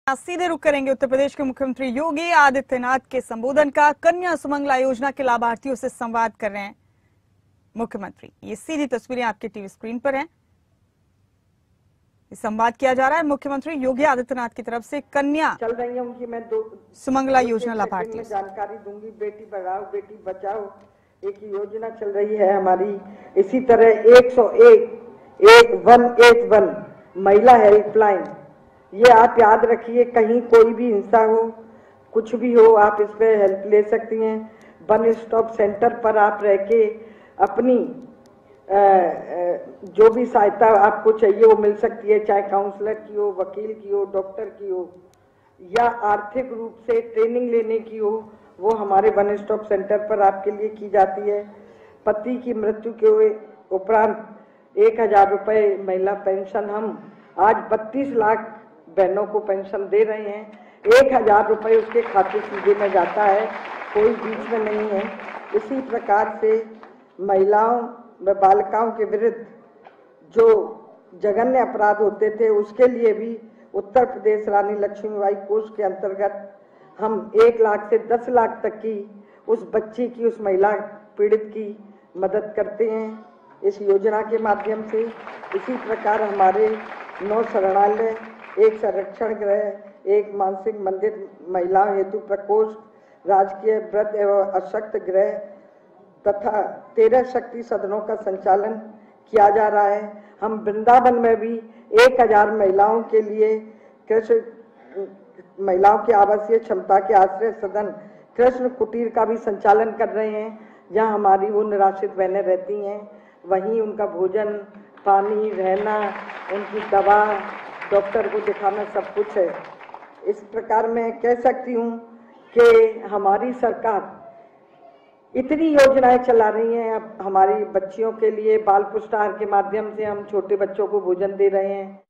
सीधे रुक करेंगे उत्तर प्रदेश के मुख्यमंत्री योगी आदित्यनाथ के संबोधन का। कन्या सुमंगला योजना के लाभार्थियों से संवाद कर रहे हैं मुख्यमंत्री। ये सीधी तस्वीरें आपके टीवी स्क्रीन पर हैं। संवाद किया जा रहा है मुख्यमंत्री योगी आदित्यनाथ की तरफ से कन्या चल रही है उनकी। मैं सुमंगला योजना लाभार्थियों से जानकारी दूंगी। बेटी पढ़ाओ बेटी बचाओ एक योजना चल रही है हमारी। इसी तरह 101 महिला हेल्पलाइन, ये आप याद रखिए, कहीं कोई भी हिंसा हो कुछ भी हो आप इस पे हेल्प ले सकती हैं। वन स्टॉप सेंटर पर आप रह के अपनी जो भी सहायता आपको चाहिए वो मिल सकती है, चाहे काउंसलर की हो, वकील की हो, डॉक्टर की हो या आर्थिक रूप से ट्रेनिंग लेने की हो, वो हमारे वन स्टॉप सेंटर पर आपके लिए की जाती है। पति की मृत्यु के उपरांत 1000 रुपये महिला पेंशन हम आज 32 लाख बहनों को पेंशन दे रहे हैं। 1000 रुपये उसके खाते सीधे में जाता है, कोई बीच में नहीं है। इसी प्रकार से महिलाओं व बालिकाओं के विरुद्ध जो जघन्य अपराध होते थे उसके लिए भी उत्तर प्रदेश रानी लक्ष्मीबाई कोष के अंतर्गत हम 1 लाख से 10 लाख तक की उस बच्ची की, उस महिला पीड़ित की मदद करते हैं इस योजना के माध्यम से। इसी प्रकार हमारे 9 शरणालय, 1 संरक्षण गृह, 1 मानसिक मंदिर महिलाओं हेतु प्रकोष्ठ, राजकीय वृद्ध एवं अशक्त गृह तथा 13 शक्ति सदनों का संचालन किया जा रहा है। हम वृंदावन में भी 1000 महिलाओं के लिए कृष्ण महिलाओं के आवासीय क्षमता के आश्रय सदन कृष्ण कुटीर का भी संचालन कर रहे हैं, जहां हमारी वो निराश्रित बहनें रहती हैं। वहीं उनका भोजन, पानी, रहना, उनकी दवा, डॉक्टर को दिखाना सब कुछ है। इस प्रकार मैं कह सकती हूँ कि हमारी सरकार इतनी योजनाएं चला रही हैं। अब हमारी बच्चियों के लिए बाल पुष्टाहार के माध्यम से हम छोटे बच्चों को भोजन दे रहे हैं।